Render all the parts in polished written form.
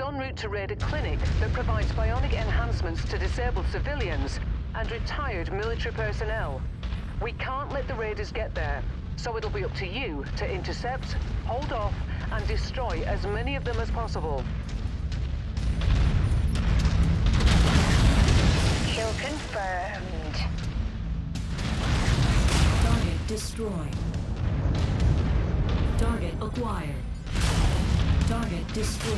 en route to raid a clinic that provides bionic enhancements to disabled civilians and retired military personnel. We can't let the raiders get there, so it'll be up to you to intercept, hold off, and destroy as many of them as possible. Kill confirmed. Target destroyed. Target acquired. Target destroyed.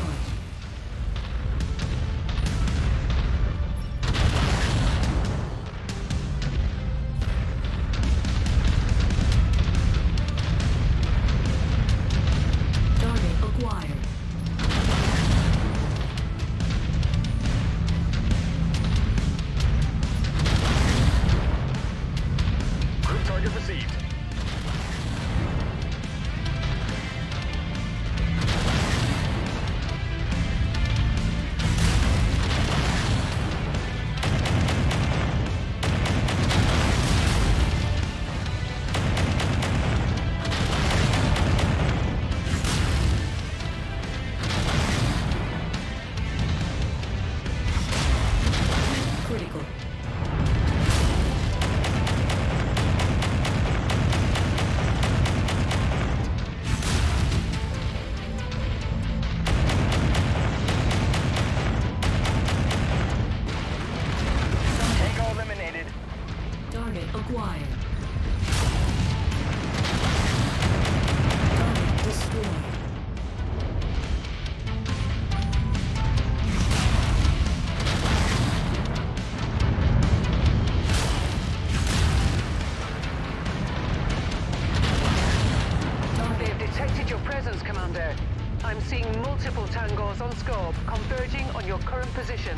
Commander. I'm seeing multiple tangos on scope converging on your current position.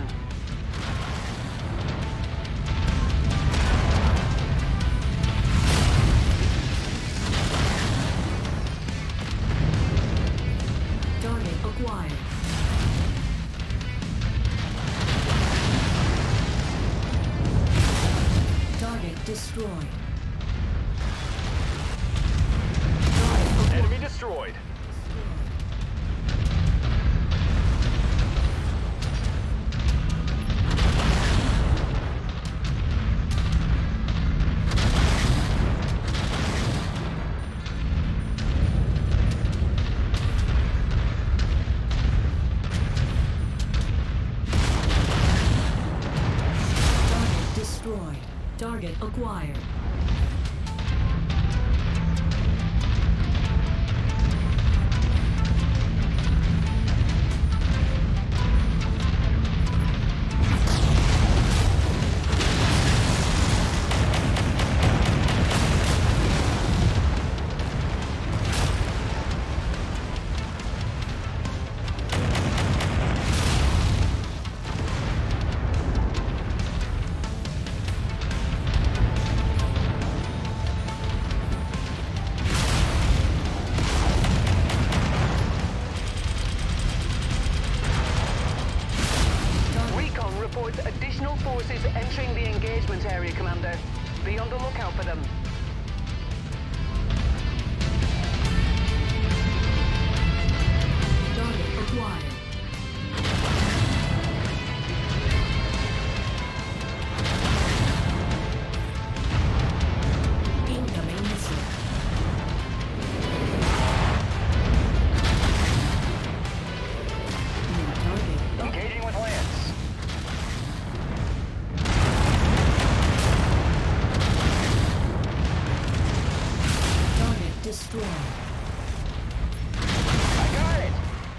Target acquired. Target destroyed. Enemy destroyed. Target acquired. Additional forces entering the engagement area, Commander. Be on the lookout for them. Target acquired. Incoming missile. New target. Engaging with Lance. Destroyed. I got it!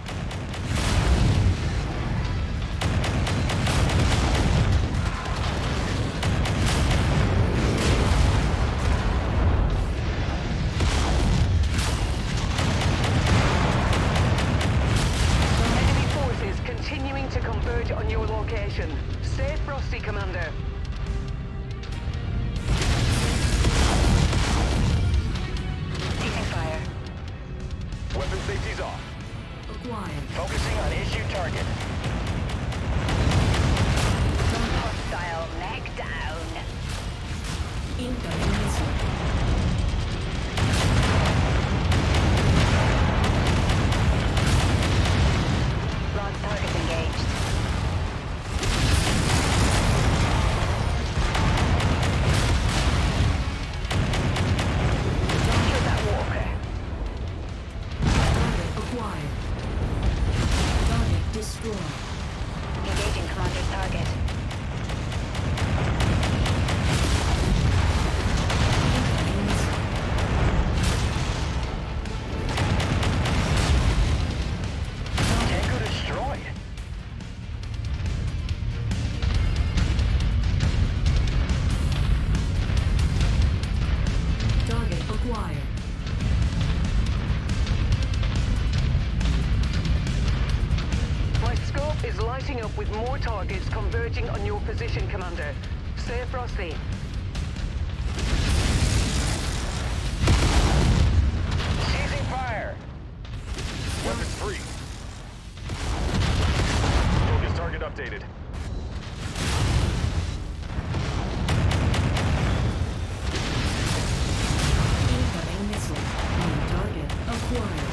Enemy forces continuing to converge on your location. Stay frosty, Commander. Weapon safety's off. Acquired. Focusing on issue target. Hostile mech down. Incoming missile. Lost targeting. is lighting up with more targets converging on your position, Commander. Stay frosty. Seizing fire. Weapons free. Focus target updated. Incoming missile. New target acquired.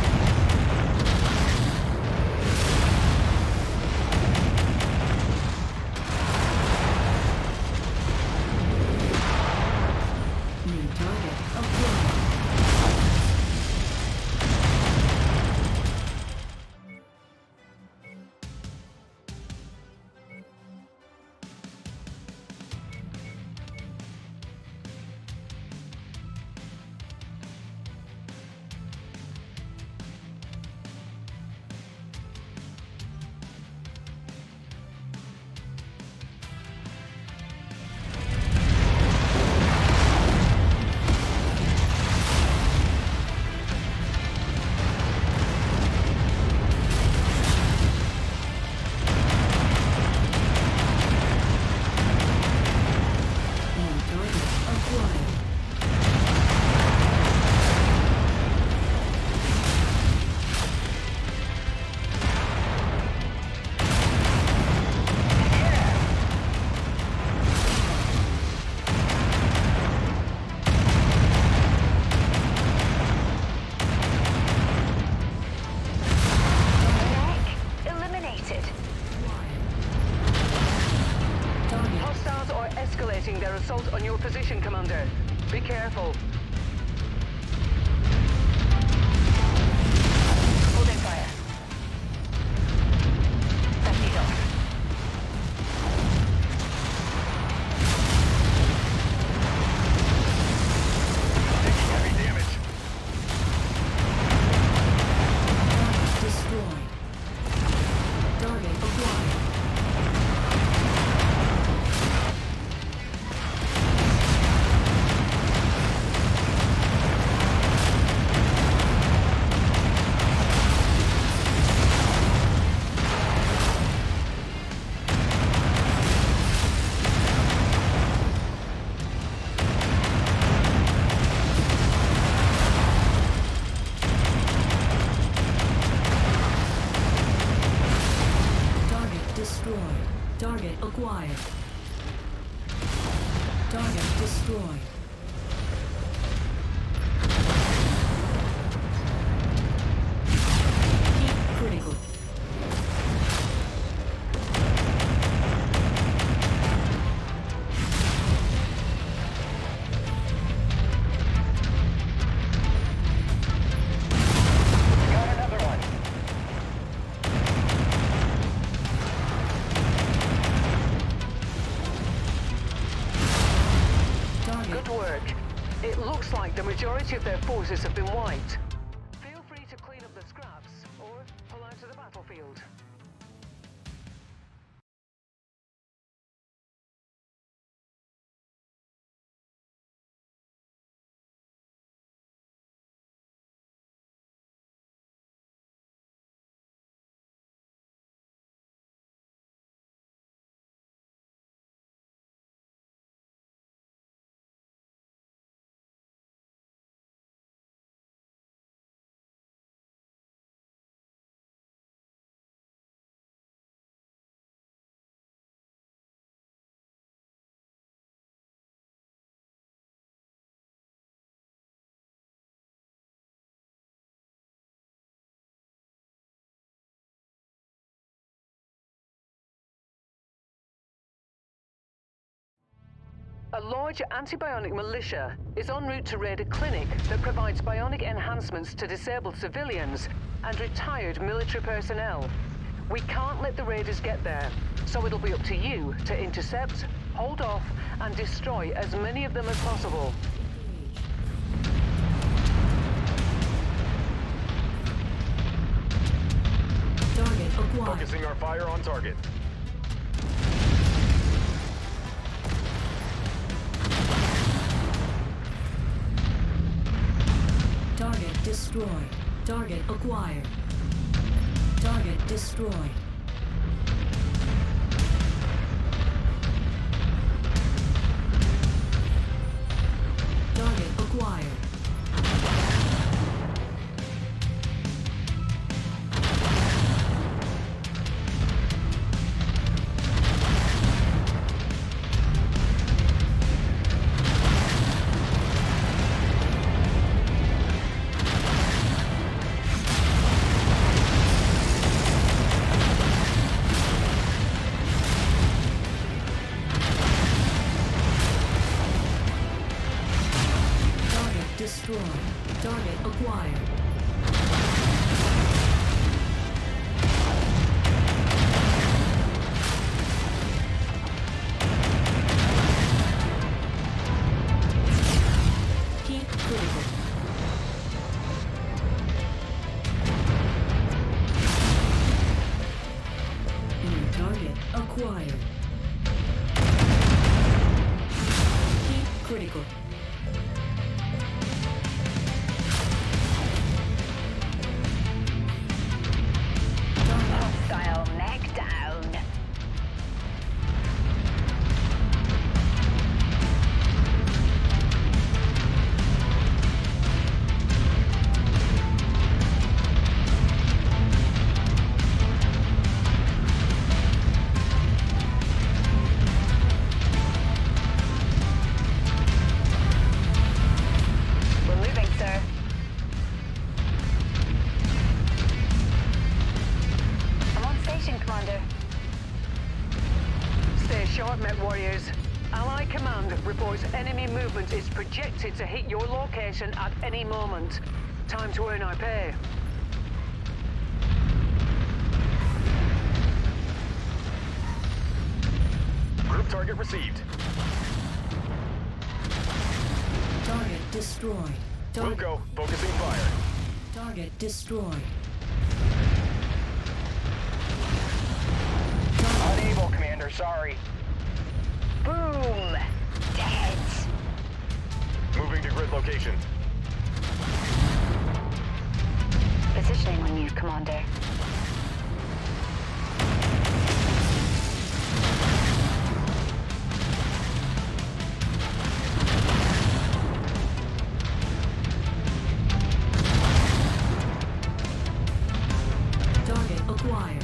New target acquired. Their assault on your position, Commander. Be careful. Holding fire. Safety off. Taking heavy damage. Destroyed. Target acquired. Destroyed. Target acquired. Target destroyed. Keep critical. Got another one. Good work. It looks like the majority of their forces have been wiped. Feel free to clean up the scraps or pull out of the battlefield. A large anti-bionic militia is en route to raid a clinic that provides bionic enhancements to disabled civilians and retired military personnel. We can't let the raiders get there, so it'll be up to you to intercept, hold off, and destroy as many of them as possible. Target acquired. Focusing our fire on target. Target destroyed. Target acquired. Target destroyed. Target acquired. Target destroyed. Target acquired. Heat critical. New target acquired. Heat critical. Hostile mech down. We're moving, sir. I'm on station, Commander. Stay sharp, MechWarriors. Ally Command reports enemy movement is projected to hit your location at any moment. Time to earn our pay. Group target received. Target destroyed. Target, Wilco, focusing fire. target destroyed. Unable, Commander, sorry. Boom! Dead. Moving to grid location. Positioning on you, Commander. Target acquired.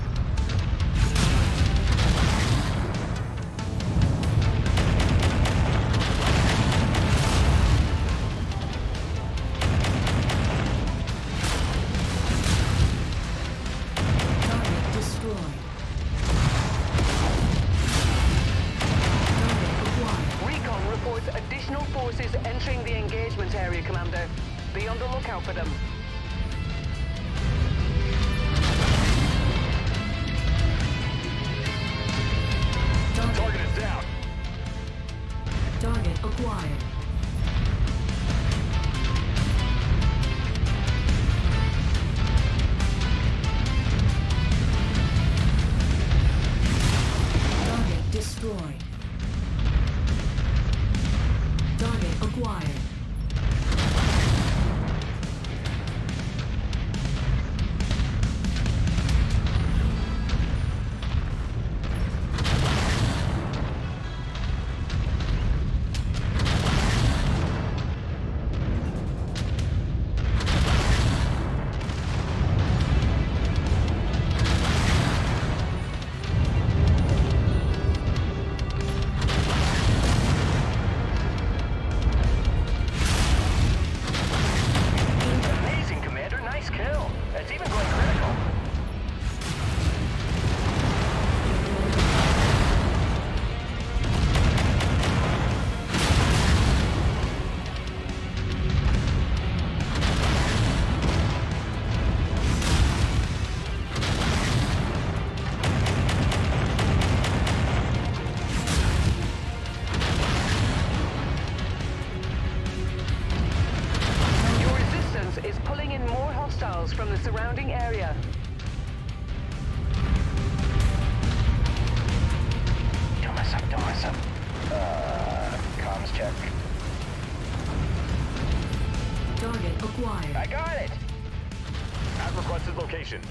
Target destroyed. Target acquired. Recon reports additional forces entering the engagement area, Commander. Be on the lookout for them. Target is down. Target acquired. Target destroyed. Target acquired. Amazing, Commander. Nice kill. It's even going critical. Your resistance is pulling in more hostiles from the surrounding area. Don't mess up, don't mess up. Comms check. Target acquired. I got it! At requested location.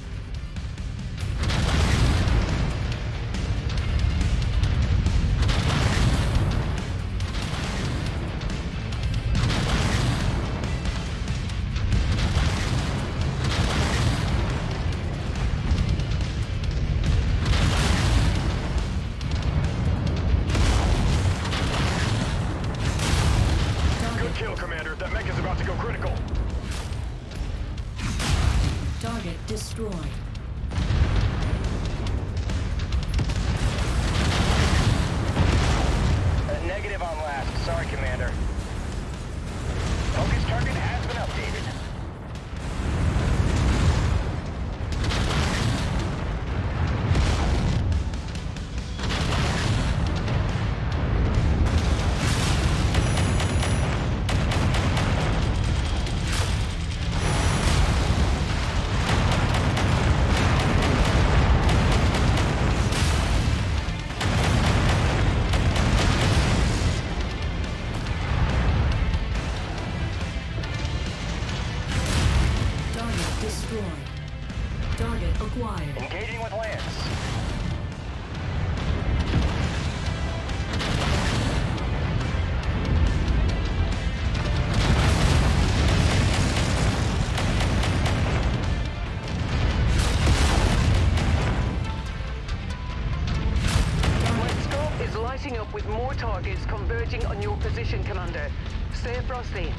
with more targets converging on your position, Commander. Stay frosty.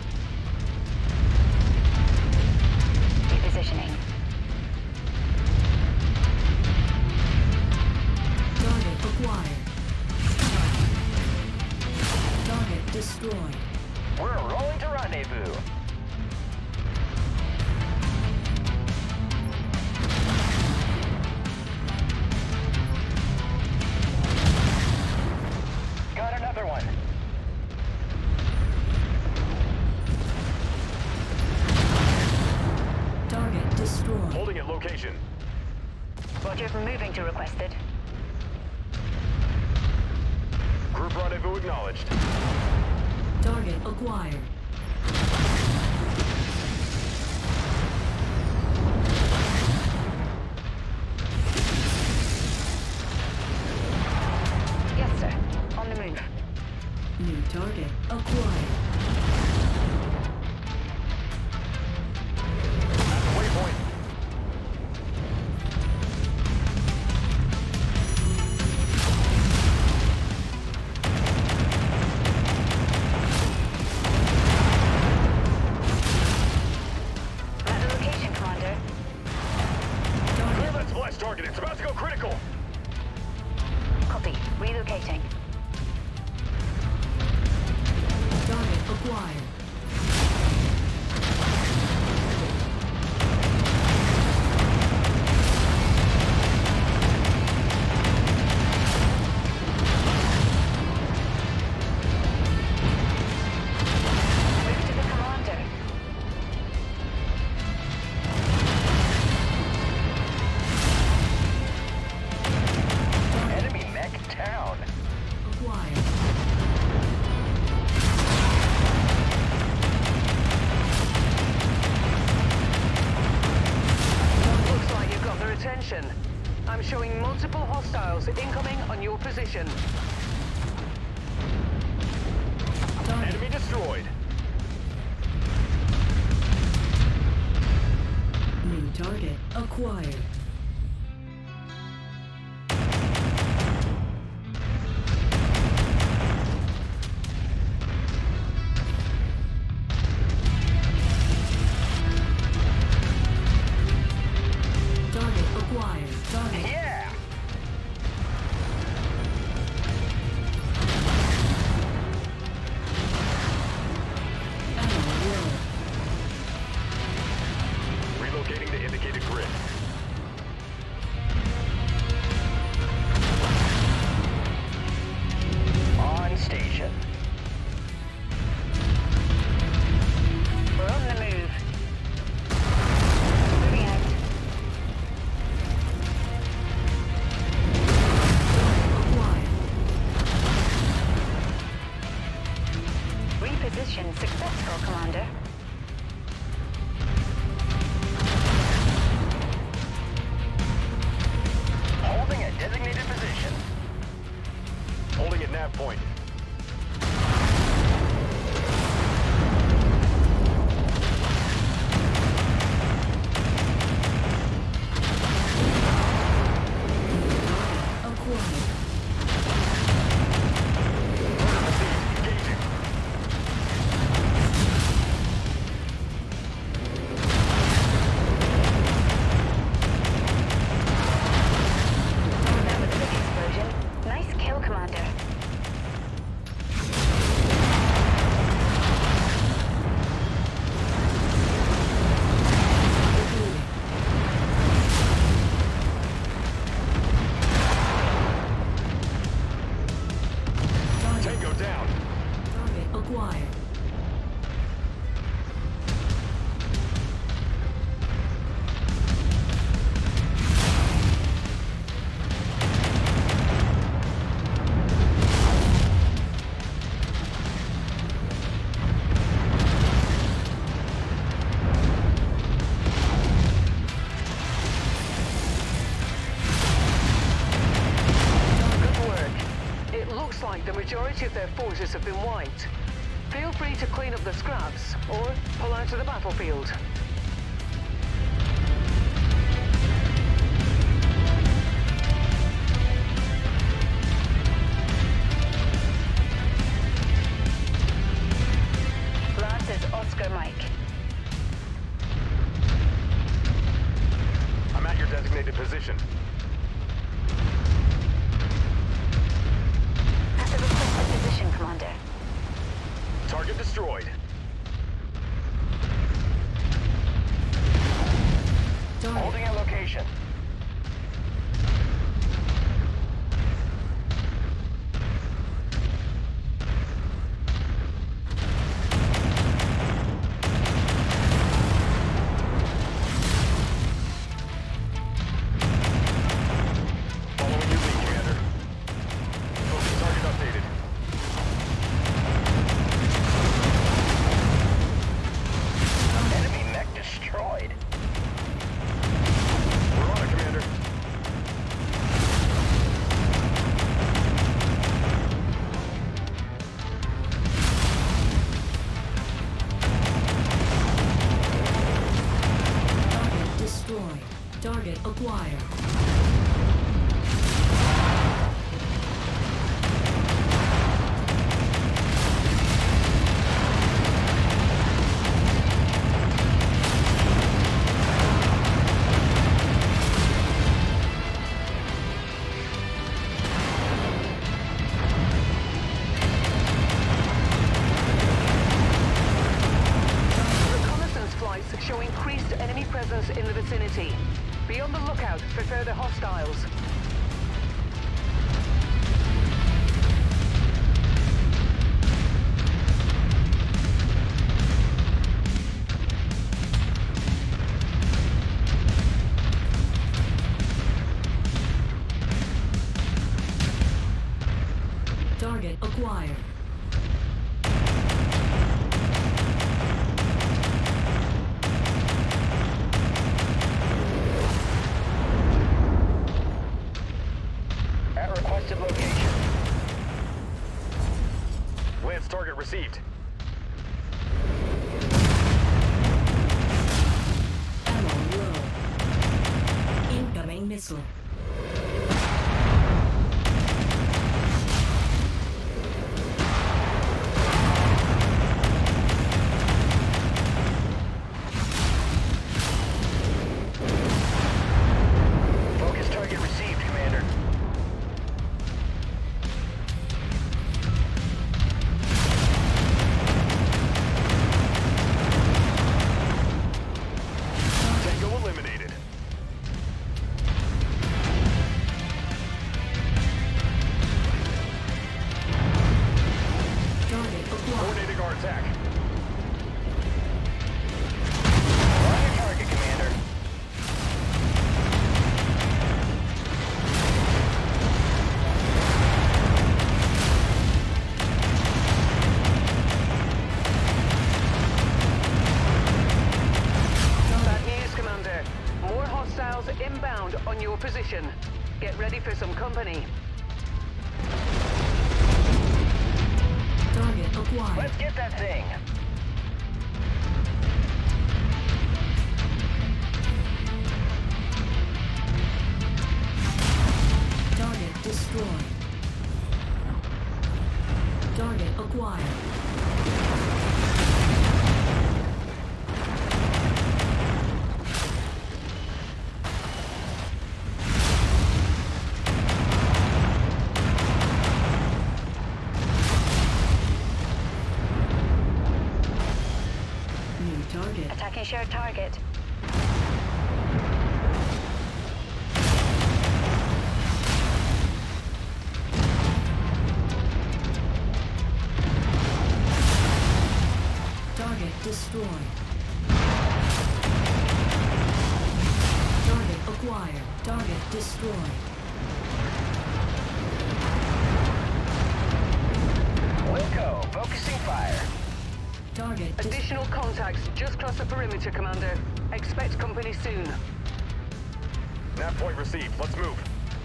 Repositioning. Target acquired. Target destroyed. We're rolling to rendezvous. Got another one. Target destroyed. Holding at location. Roger, moving to requested. Group rendezvous acknowledged. Target acquired. Yes, sir. On the move. New target acquired. At the waypoint. At the location, Commander. Clear that splash target. It's about to go critical. Copy. Relocating. Target acquired. Move to the Commander. Enemy mech down. Acquired. Looks like you've got their attention. I'm showing multiple hostiles incoming on your position. Target. Enemy destroyed. New target acquired. Target acquired. Target. Yeah. Enemy low. Relocating to indicated grid. On station. We're on the move. Moving out. Acquired. Reposition successful, Commander. Holding a designated position. Holding at nav point. Acquired. Engaging. That was a big explosion. Nice kill, Commander. Tango down. Target acquired. Good work. It looks like the majority of their forces have been wiped. Feel free to clean up the scraps, or pull out of the battlefield. Target acquired. At requested location. Lance target received. Ammo low. Incoming missile. Focus target received, Commander. Tango eliminated. Target acquired. Coordinating our attack. On your target, Commander. Bad news, Commander. More hostiles inbound on your position. Get ready for some company. Target acquired. Let's get that thing. Target destroyed. Target acquired. New target. Attacking shared target. Target destroyed. Target acquired. Target destroyed. Wilco, focusing fire. Target Additional contacts just crossed the perimeter, Commander. Expect company soon. Nav point received. Let's move.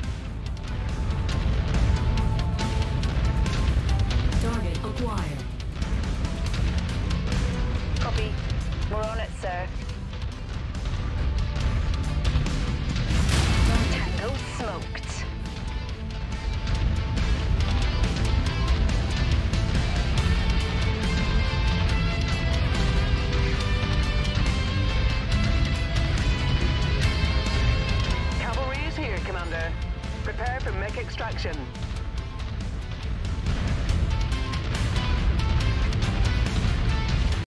target acquired. Copy. We're on it, sir. Tango smoked. Cavalry is here, Commander. Prepare for mech extraction.